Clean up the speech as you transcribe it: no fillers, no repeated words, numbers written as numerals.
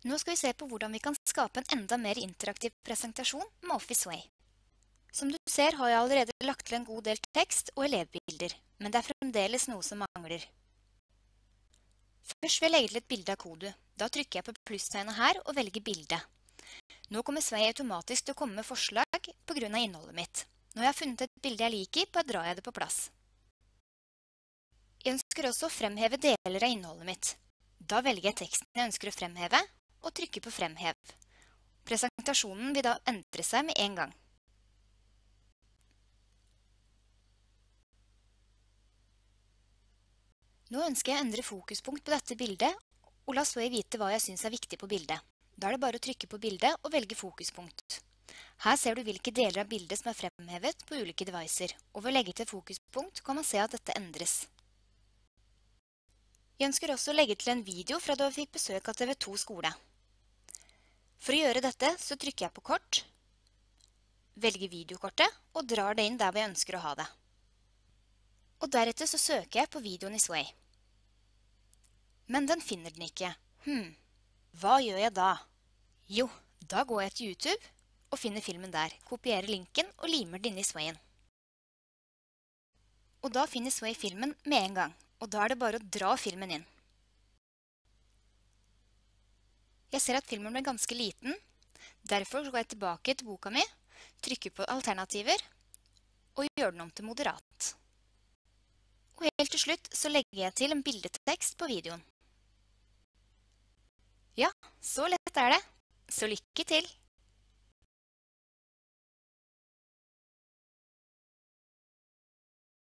Nå skal vi se på hvordan vi kan skape en enda mer interaktiv presentasjon med Office Way. Som du ser har jeg allerede lagt til en god del tekst og elevbilder, men det er fremdeles noe som mangler. Først vil jeg legge til et bilde av Kodu. Da trykker jeg på plusstegnet her og velger bilde. Nå kommer Sway automatisk til å komme med forslag på grunn av innholdet mitt. Når jeg har funnet et bilde jeg liker, bare drar jeg det på plass. Jeg ønsker også å fremheve deler av innholdet mitt. Da velger jeg teksten jeg ønsker å fremheve, og trykker på fremhev. Presentasjonen vil da endre seg med en gang. Nå ønsker jeg å endre fokuspunkt på dette bildet, og la Sway vite hva jeg synes er viktig på bildet. Da er det bare å trykke på bildet og velge fokuspunkt. Her ser du hvilke deler av bildet som er fremhevet på ulike devicer, og ved å legge til fokuspunkt kan man se at dette endres. Jeg ønsker også å legge til en video fra da vi fikk besøk av TV2 skole. For å gjøre dette så trykker jeg på kort, velger videokortet og drar det inn der hvor jeg ønsker å ha det. Og deretter så søker jeg på videoen i Sway. Men den finner den ikke. Hva gjør jeg da? Jo, da går jeg til YouTube og finner filmen der, kopierer linken og limer den inn i Swayen. Og da finner Sway filmen med en gang, og da er det bare å dra filmen inn. Jeg ser at filmen ble ganske liten, derfor går jeg tilbake til boka mi, trykker på alternativer og gjør den om til moderat. Og helt til slutt så legger jeg til en bildetekst på videoen. Ja, så lett er det. Så lykke til!